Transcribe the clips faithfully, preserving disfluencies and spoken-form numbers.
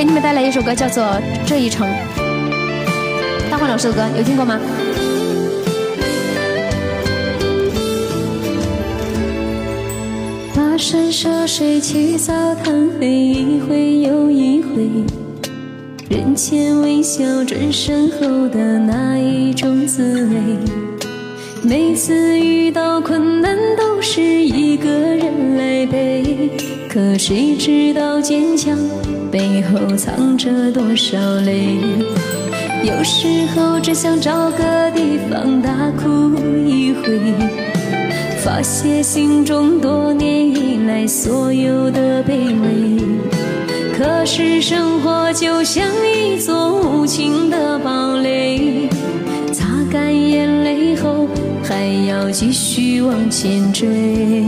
给你们带来一首歌，叫做《这一程》。大黄老师的歌有听过吗？跋山涉水起早贪飞，一回又一回，人前微笑转身后的那一种滋味。每次遇到困难都是一个人来背，可谁知道坚强背后藏着多少泪。有时候只想找个地方大哭一回，发泄心中多年以来所有的卑微。可是生活就像一座无情的堡垒，擦干眼泪后还要继续往前追。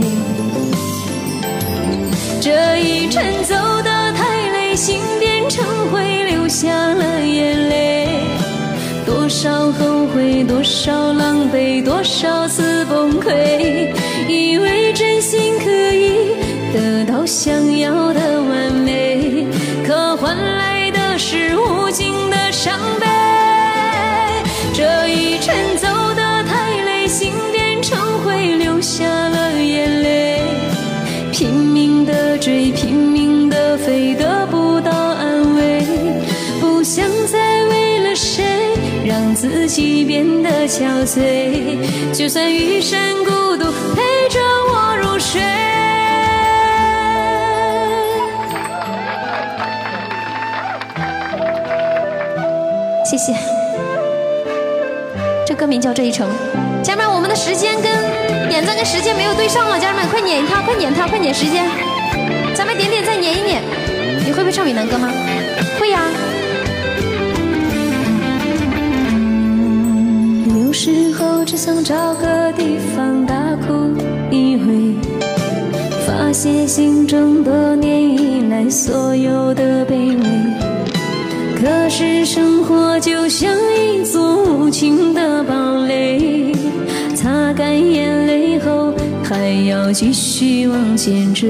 这一程走得太累，心变成灰，流下了眼泪。多少后悔，多少狼狈，多少次崩溃，以为真心可以得到想要的完美，可换来的是无尽的伤悲。这一程走得太累，心变成灰，流下了眼泪。拼命的追，拼命的飞，得不到安慰，不想再为了谁让自己变得憔悴，就算余生孤独陪着我入睡。谢谢。这歌名叫《这一程》。家人们，我们的时间跟点赞跟时间没有对上了，家人们快撵它，快撵它，快撵时间。咱们点点再撵一撵。你会不会唱闽南歌吗？会呀。有时候只想找个地方大哭一回，发泄心中多年以来所有的卑微。可是生活就像一座无情的堡垒，擦干眼泪后还要继续往前追。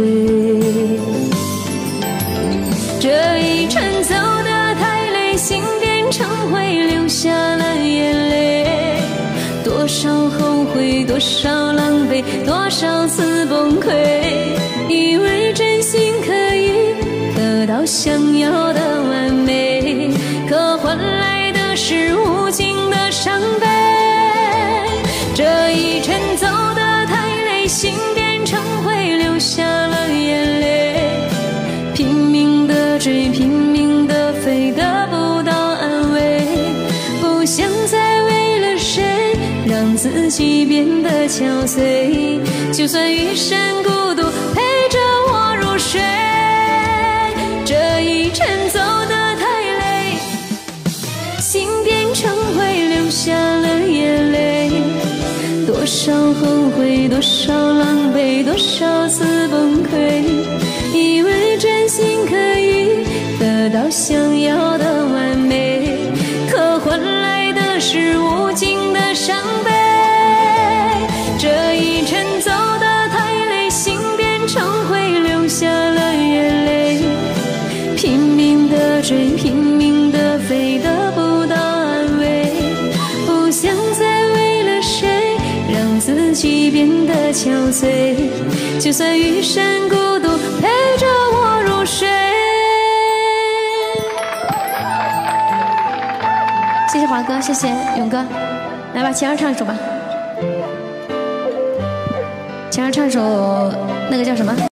这一程走得太累，心变成灰，流下了眼泪。多少后悔，多少狼狈，多少次崩溃，以为真心可以得到想要的完美，可换来的是无尽的伤悲。这一程走得太累，心变成灰，流下了眼泪。拼命的追，拼命的飞，得不到安慰，不想再为了谁让自己变得憔悴，就算余生孤独陪着我入睡。这一程走得太累，心变成灰，流下了眼泪。多少后悔，多少狼狈，多少次崩溃，以为真心可以得到想要的完美，可换来的是无尽的伤悲。这一程走得太累，心变成灰，流下了眼泪。拼命的追，拼命的飞，得不到安慰，不想再为了谁让自己变得憔悴，就算余生孤独陪着我入睡。谢谢华哥，谢谢勇哥，来吧，前儿唱一首吧。前儿唱首那个叫什么？